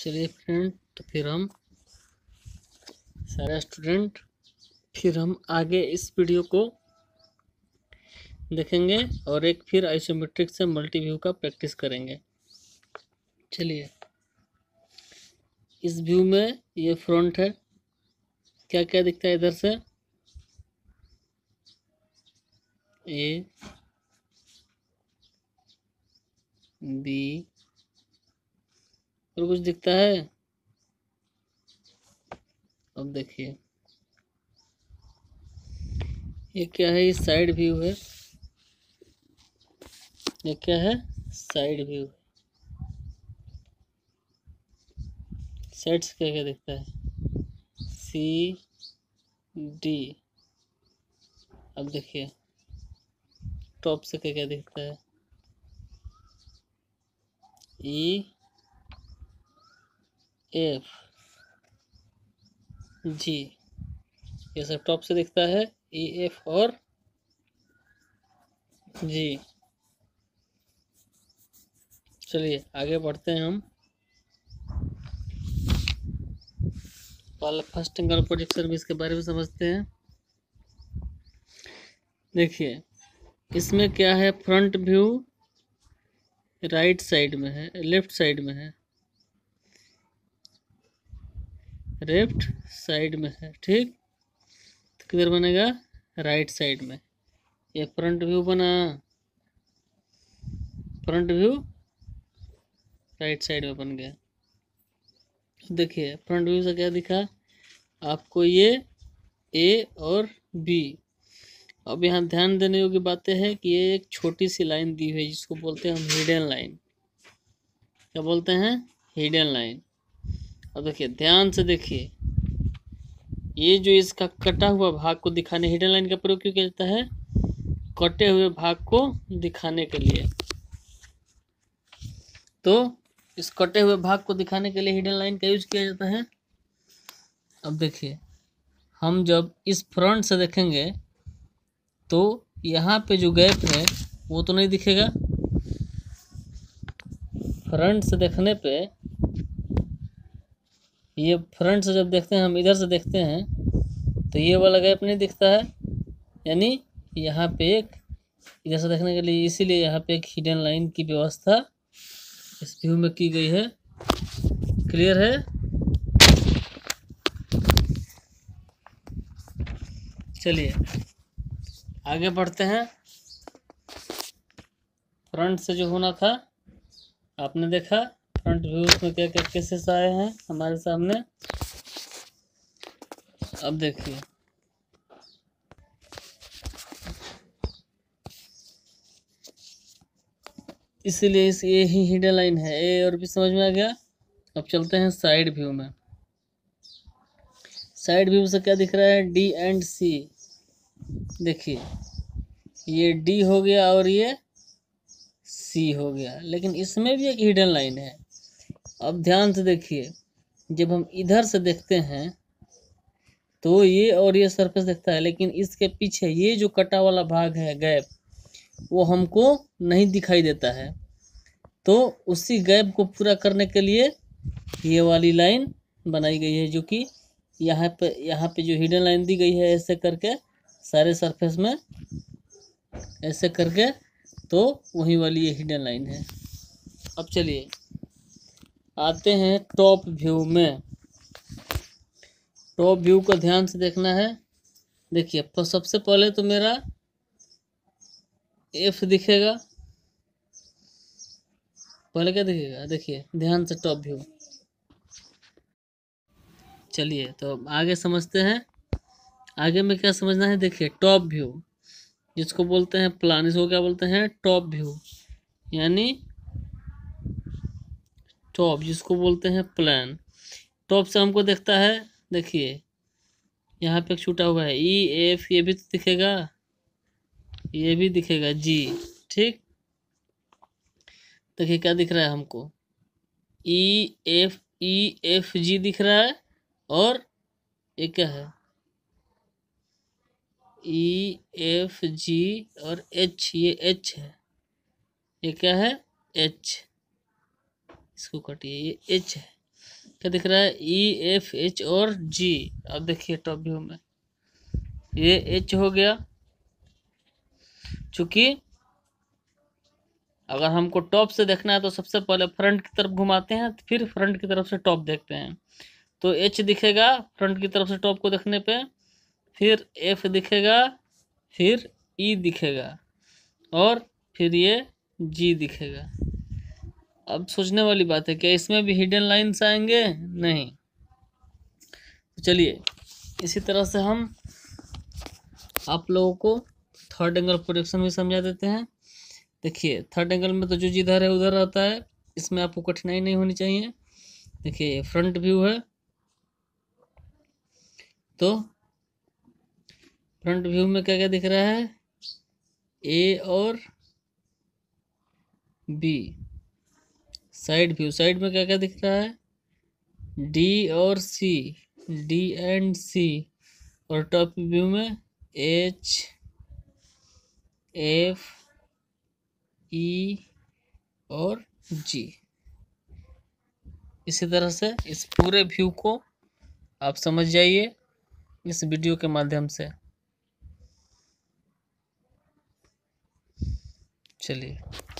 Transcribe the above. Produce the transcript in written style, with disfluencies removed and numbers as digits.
चलिए फ्रेंड, तो फिर हम सारे स्टूडेंट फिर हम आगे इस वीडियो को देखेंगे और एक फिर आइसोमेट्रिक से मल्टी व्यू का प्रैक्टिस करेंगे। चलिए, इस व्यू में ये फ्रंट है, क्या क्या दिखता है इधर से, ए बी और कुछ दिखता है। अब देखिए ये क्या है, ये साइड व्यू है। ये क्या है, साइड व्यू। साइड से क्या क्या दिखता है, सी डी। अब देखिए टॉप से क्या क्या दिखता है, ई एफ जी। ये सब टॉप से दिखता है, ई एफ और जी। चलिए आगे बढ़ते हैं हम। पहले फर्स्ट एंगल प्रोजेक्शन भी इसके बारे में समझते हैं। देखिए इसमें क्या है, फ्रंट व्यू राइट साइड में है, लेफ्ट साइड में है, लेफ्ट साइड में है, ठीक। तो किधर बनेगा, राइट साइड में। ये फ्रंट व्यू बना, फ्रंट व्यू राइट साइड में बन गया। देखिए फ्रंट व्यू से क्या दिखा आपको, ये ए और बी। अब यहाँ ध्यान देने योग्य बातें हैं कि ये एक छोटी सी लाइन दी हुई है जिसको बोलते हैं हम हिडन लाइन। क्या बोलते हैं, हिडन लाइन। अब देखिए ध्यान से देखिए, ये जो इसका कटा हुआ भाग को दिखाने हिडन लाइन का प्रयोग क्यों किया जाता है, कटे हुए भाग को दिखाने के लिए। तो इस कटे हुए भाग को दिखाने के लिए हिडन लाइन का यूज किया जाता है। अब देखिए हम जब इस फ्रंट से देखेंगे तो यहाँ पे जो गैप है वो तो नहीं दिखेगा। फ्रंट से देखने पे, ये फ्रंट से जब देखते हैं हम, इधर से देखते हैं तो ये वाला गैप नहीं दिखता है, यानी यहाँ पे एक, इधर से देखने के लिए, इसीलिए यहाँ पे एक हिडन लाइन की व्यवस्था इस व्यू में की गई है। क्लियर है। चलिए आगे बढ़ते हैं। फ्रंट से जो होना था आपने देखा, फ्रंट व्यू में क्या क्या केसेस आए हैं हमारे सामने। अब देखिए इसीलिए इस ये ही हिडन लाइन है, ए और बी समझ में आ गया। अब चलते हैं साइड व्यू में। साइड व्यू से क्या दिख रहा है, डी एंड सी। देखिए ये डी हो गया और ये सी हो गया, लेकिन इसमें भी एक हिडन लाइन है। अब ध्यान से देखिए, जब हम इधर से देखते हैं तो ये और ये सरफेस दिखता है, लेकिन इसके पीछे ये जो कटा वाला भाग है, गैप, वो हमको नहीं दिखाई देता है। तो उसी गैप को पूरा करने के लिए ये वाली लाइन बनाई गई है, जो कि यहाँ पे जो हिडन लाइन दी गई है, ऐसे करके सारे सरफेस में ऐसे करके, तो वही वाली ये हिडन लाइन है। अब चलिए आते हैं टॉप व्यू में। टॉप व्यू को ध्यान से देखना है। देखिए तो सबसे पहले तो मेरा एफ दिखेगा। पहले क्या दिखेगा, देखिए ध्यान से टॉप व्यू। चलिए तो आगे समझते हैं। आगे में क्या समझना है, देखिए टॉप व्यू जिसको बोलते हैं प्लान, इसको क्या बोलते हैं, टॉप व्यू। यानी टॉप जिसको बोलते हैं प्लान। टॉप से हमको देखता है, देखिए यहाँ पे छूटा हुआ है ई एफ, ये भी तो दिखेगा, ये भी दिखेगा जी, ठीक। देखिए क्या दिख रहा है हमको, ई एफ जी दिख रहा है, और ये क्या है, ई एफ जी और एच, ये एच है, ये क्या है, एच। इसको काटिए, ये एच है। क्या दिख रहा है, E, F, H और G। अब देखिए टॉप व्यू में ये H हो गया, चूंकि अगर हमको टॉप से देखना है तो सबसे पहले फ्रंट की तरफ घुमाते हैं, फिर फ्रंट की तरफ से टॉप देखते हैं। तो H दिखेगा फ्रंट की तरफ से टॉप को देखने पे, फिर F दिखेगा, फिर E दिखेगा और फिर ये G दिखेगा। अब सोचने वाली बात है, क्या इसमें भी हिडन लाइंस आएंगे? नहीं। तो चलिए इसी तरह से हम आप लोगों को थर्ड एंगल प्रोजेक्शन भी समझा देते हैं। देखिए थर्ड एंगल में तो जो जिधर है उधर रहता है, इसमें आपको कठिनाई नहीं होनी चाहिए। देखिए फ्रंट व्यू है, तो फ्रंट व्यू में क्या क्या दिख रहा है, ए और बी। साइड व्यू, साइड में क्या क्या दिख रहा है, डी और सी, डी एंड सी। और टॉप व्यू में एच, एफ, ई और जी। इसी तरह से इस पूरे व्यू को आप समझ जाइए इस वीडियो के माध्यम से। चलिए।